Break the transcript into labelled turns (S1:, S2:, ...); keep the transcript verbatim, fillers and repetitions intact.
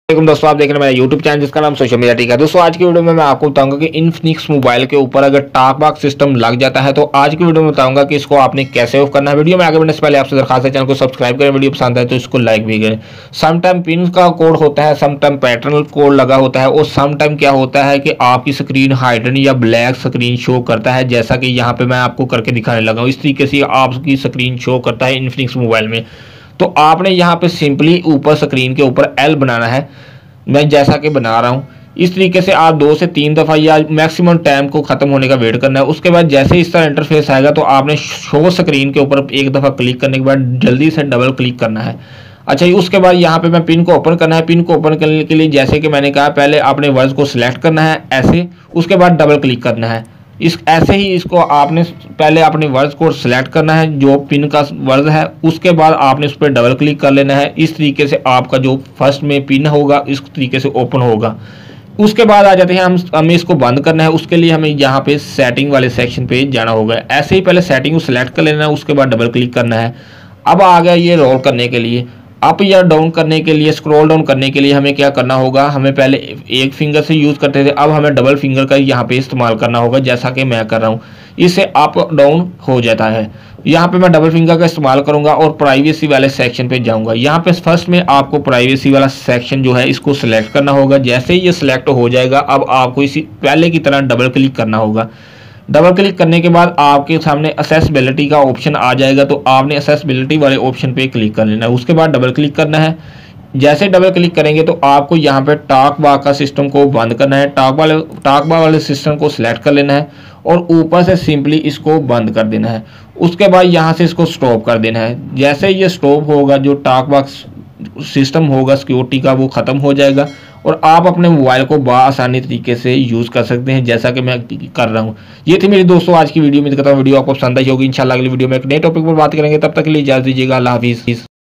S1: वालेकुम दोस्तों, आप देख रहे हैं मेरा यूट्यूब चैनल जिसका नाम सोशल मीडिया टीका है। दोस्तों आज की वीडियो में मैं आपको बताऊंगा कि इन्फिनिक्स मोबाइल के ऊपर अगर टॉक बॉक्स सिस्टम लग जाता है तो आज की वीडियो में बताऊंगा कि इसको आपने कैसे ऑफ करना है। वीडियो में आगे बढ़ने से पहले आपसे दरखास्त है, चैनल को सब्सक्राइब करें, वीडियो पसंद है तो इसको लाइक भी करें। सम टाइम पिन का कोड होता है, सम टाइम पैटर्न कोड लगा होता है और सम टाइम क्या होता है कि आपकी स्क्रीन हाइडन या ब्लैक स्क्रीन शो करता है, जैसा कि यहाँ पे मैं आपको करके दिखाने लगा हूँ। इस तरीके से आपकी स्क्रीन शो करता है इन्फिनिक्स मोबाइल में। तो आपने यहाँ पे सिंपली ऊपर स्क्रीन के ऊपर एल बनाना है, मैं जैसा कि बना रहा हूँ। इस तरीके से आप दो से तीन दफ़ा या मैक्सिमम टाइम को ख़त्म होने का वेट करना है। उसके बाद जैसे इस तरह इंटरफेस आएगा तो आपने शो स्क्रीन के ऊपर एक दफ़ा क्लिक करने के बाद जल्दी से डबल क्लिक करना है। अच्छा, उसके बाद यहाँ पे मैं पिन को ओपन करना है। पिन को ओपन करने के लिए जैसे कि मैंने कहा, पहले आपने वर्ड्स को सिलेक्ट करना है ऐसे, उसके बाद डबल क्लिक करना है। इस ऐसे ही इसको आपने पहले अपने वर्ड्स को सिलेक्ट करना है, जो पिन का वर्ड है, उसके बाद आपने उस पर डबल क्लिक कर लेना है। इस तरीके से आपका जो फर्स्ट में पिन होगा इस तरीके से ओपन होगा। उसके बाद आ जाते हैं हम हमें इसको बंद करना है। उसके लिए हमें यहाँ पे सेटिंग वाले सेक्शन पे जाना होगा। ऐसे ही पहले सेटिंग को सिलेक्ट कर लेना है, उसके बाद डबल क्लिक करना है। अब आ गया ये रोल करने के लिए, अप या डाउन करने के लिए, स्क्रॉल डाउन करने के लिए हमें क्या करना होगा, हमें पहले एक फिंगर से यूज़ करते थे, अब हमें डबल फिंगर का यहाँ पे इस्तेमाल करना होगा, जैसा कि मैं कर रहा हूँ। इससे अप डाउन हो जाता है। यहाँ पे मैं डबल फिंगर का इस्तेमाल करूँगा और प्राइवेसी वाले सेक्शन पे जाऊँगा। यहाँ पे फर्स्ट में आपको प्राइवेसी वाला सेक्शन जो है इसको सिलेक्ट करना होगा। जैसे ही ये सिलेक्ट हो जाएगा, अब आपको इसी पहले की तरह डबल क्लिक करना होगा। डबल क्लिक करने के बाद आपके सामने असेसिबिलिटी का ऑप्शन आ जाएगा, तो आपने असेसिबिलिटी वाले ऑप्शन पे क्लिक कर लेना है। उसके बाद डबल क्लिक करना है। जैसे डबल क्लिक करेंगे तो आपको यहाँ पे टॉक बॉक्स का सिस्टम को बंद करना है। टॉक वाले टॉक बॉक्स वाले सिस्टम को सिलेक्ट कर लेना है और ऊपर से सिंपली इसको बंद कर देना है। उसके बाद यहाँ से इसको स्टॉप कर देना है। जैसे ये स्टॉप होगा, जो टॉक बॉक्स सिस्टम होगा सिक्योरिटी का, वो ख़त्म हो जाएगा और आप अपने मोबाइल को बआसानी तरीके से यूज़ कर सकते हैं, जैसा कि मैं कर रहा हूँ। ये थी मेरी दोस्तों आज की वीडियो। उम्मीद करता हूँ वीडियो आपको पसंद आई होगी। इंशाल्लाह अगली वीडियो में एक नए टॉपिक पर बात करेंगे। तब तक के लिए इजाज़त दीजिएगा। अल्लाह हाफिज़।